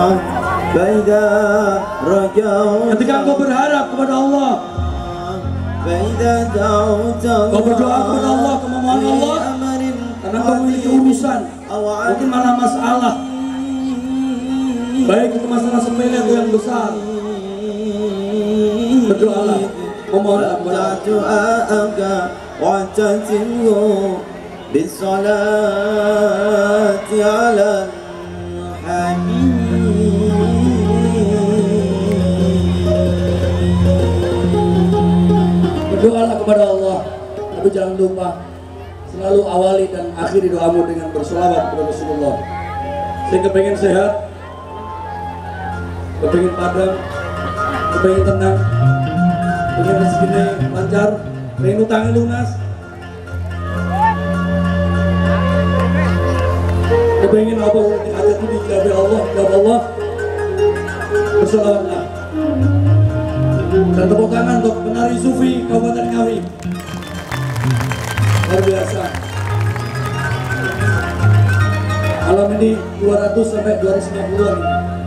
Ketika engkau berharap kepada Allah, kau berdoa kepada Allah, kau memohon Allah, karena kau memiliki urusan, mungkin malah masalah, baik itu masalah sepele atau yang besar, berdoalah, memohonlah kepada Allah. بالصلاة على الحبيب. Berdoalah kepada Allah, tapi jangan lupa selalu awali dan akhiri doamu dengan bersolawat kepada Rasulullah. Saya kepengen sehat, kepengen padam, kepengen tenang, kepengen rezekinya lancar, pengen utangnya lunas, kepengen apa hajat itu dijawab Allah, jawab Allah. Bersolawatlah. Dan tepuk tangan untuk penari sufi Kabupaten Ngawi. Luar biasa. Malam ini 200 sampai 250-an.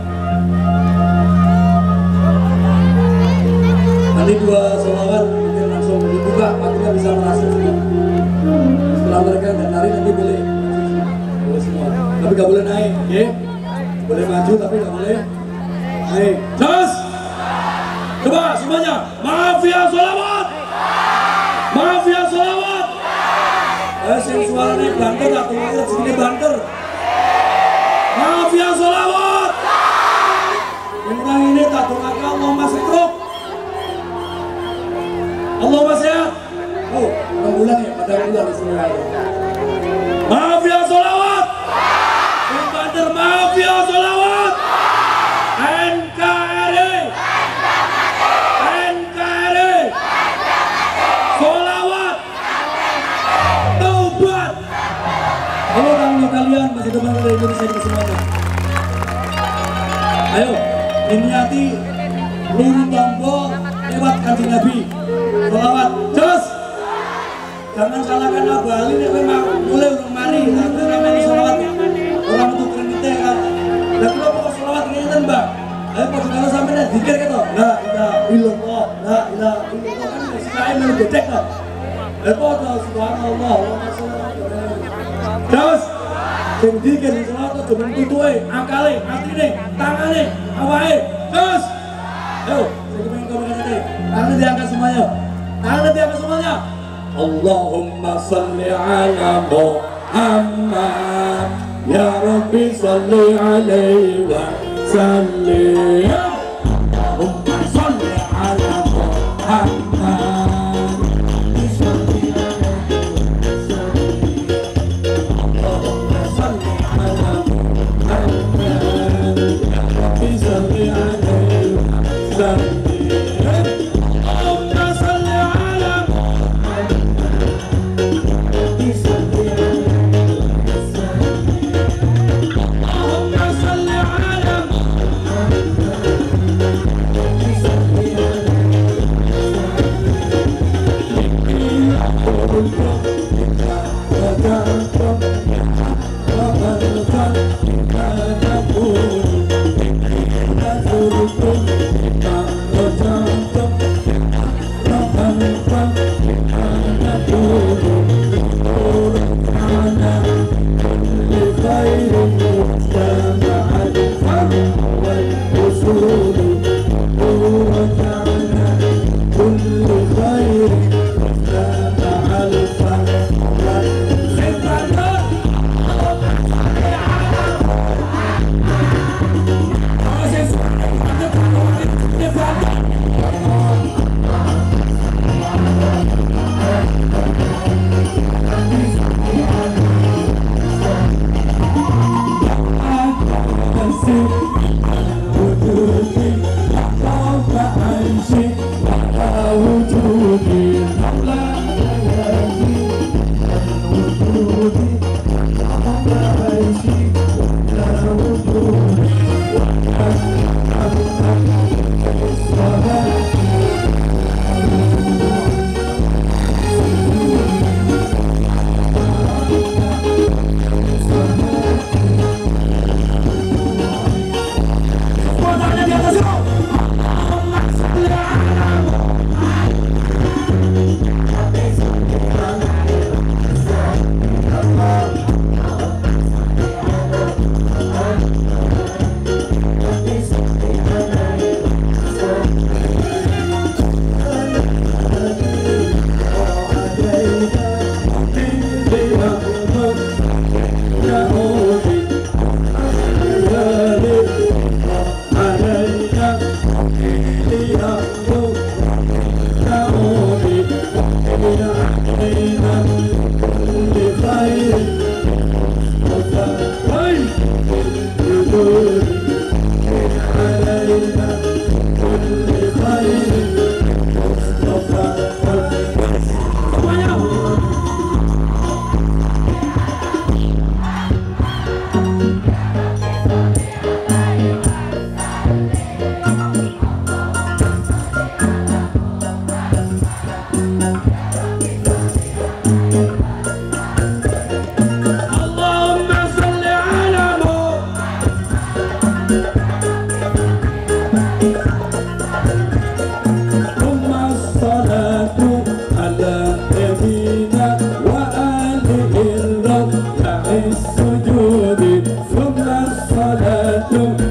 Nanti dua sholawat mungkin langsung dibuka, pastinya bisa merasa semua. Setelah mereka dan nari nanti boleh semua. Tapi gak boleh naik, ya? Boleh maju tapi gak boleh naik. Terus! Coba semuanya, mafia sholawat, mafia sholawat. Yang suaranya banter atau lihat segini banter. Mafia sholawat. Yang ini tak doakan Allah masih truk, Allah masih sehat. Oh, ulang ya, pada ulang semua. Mafia sholawat. Yang banter mafia sholawat. NKRI. Halo tamu kalian, masa depan dari Indonesia ini semuanya. Ayo, dimyati luru tombol lewat Kanjeng Nabi. Sholawat, terus. Jangan salahkan Abu Ali ini memang mulai urung mari, tapi namanya sholawat. Orang itu keren kita kan. Dan kalau mau sholawat ini kan Mbak. Ayo pas kalau sampai zikir gitu. La ilaha illallah, la ilaha illallah kan sekali mau gedek kok. Ayo subhanallah, terus, sing dikir sing selawat aja mung tutuke, akale, atine, tangane, awake. Terus. Yo, sing pengen komunikasi. Tangan diangkat semuanya. Tangan diangkat semuanya. Allahumma shalli ala Muhammad. Ya Rabbi shalli alaihi wa sallim. Allahumma shalli ala Muhammad. Dum